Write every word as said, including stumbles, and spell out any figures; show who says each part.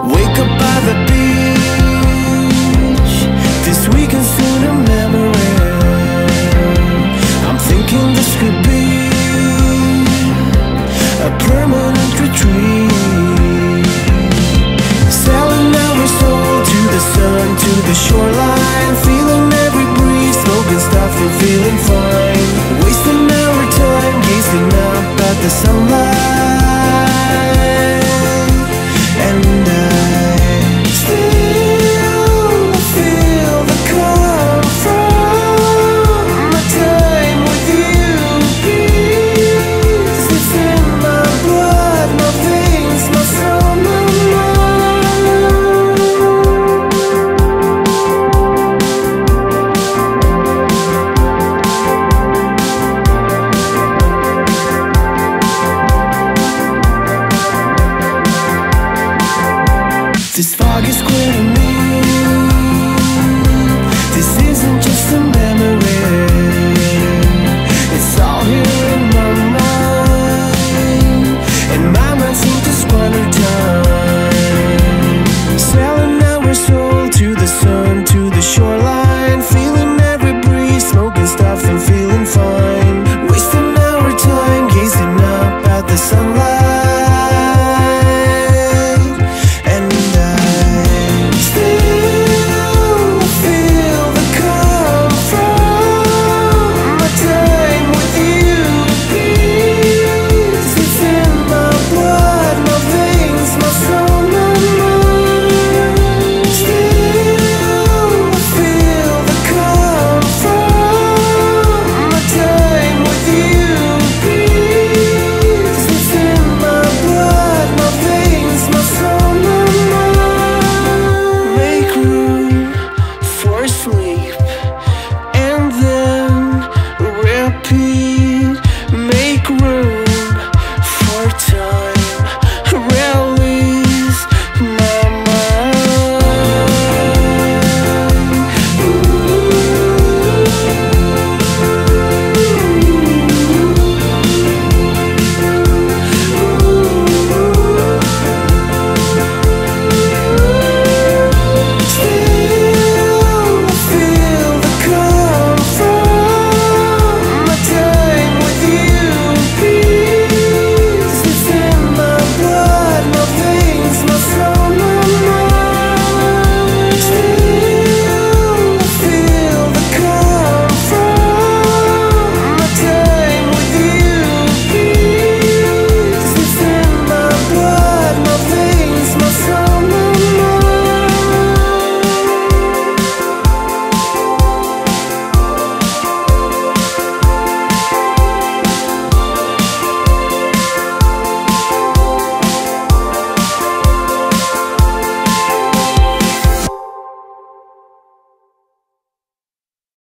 Speaker 1: Wake up by the beach. This weekend's soon a memory. I'm thinking this could be a permanent retreat. Sailing our soul to the sun, to the shoreline, feeling every breeze, smoking stuff and feeling fine. Wasting our time, gazing up at the sunlight. And I still feel the calm from my time with you. Peace is in my blood, my veins, my soul, my this fog is clear to me.